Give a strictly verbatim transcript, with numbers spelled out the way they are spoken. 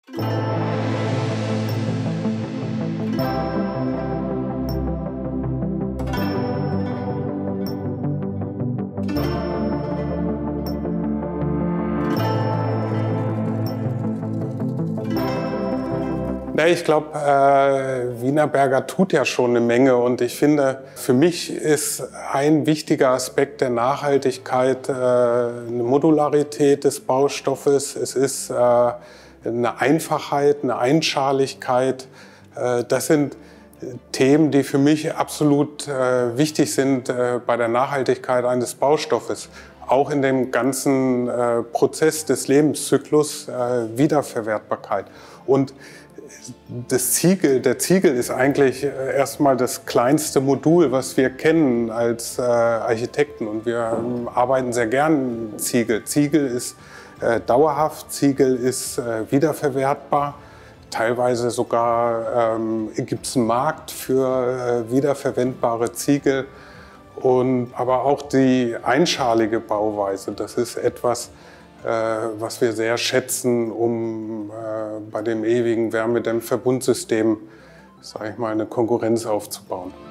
Ja, ich glaube, äh, Wienerberger tut ja schon eine Menge, und ich finde, für mich ist ein wichtiger Aspekt der Nachhaltigkeit äh, eine Modularität des Baustoffes. Es ist äh, eine Einfachheit, eine Einschaligkeit. Äh, das sind Themen, die für mich absolut äh, wichtig sind äh, bei der Nachhaltigkeit eines Baustoffes. Auch in dem ganzen äh, Prozess des Lebenszyklus, äh, Wiederverwertbarkeit. Und das Ziegel, der Ziegel ist eigentlich erstmal das kleinste Modul, was wir kennen als äh, Architekten, und wir ähm, arbeiten sehr gern mit Ziegel. Ziegel ist äh, dauerhaft, Ziegel ist äh, wiederverwertbar. Teilweise sogar ähm, gibt es einen Markt für äh, wiederverwendbare Ziegel. Und, aber auch die einschalige Bauweise, das ist etwas, äh, was wir sehr schätzen, um äh, bei dem ewigen Wärmedämmverbundsystem, sage ich mal, eine Konkurrenz aufzubauen.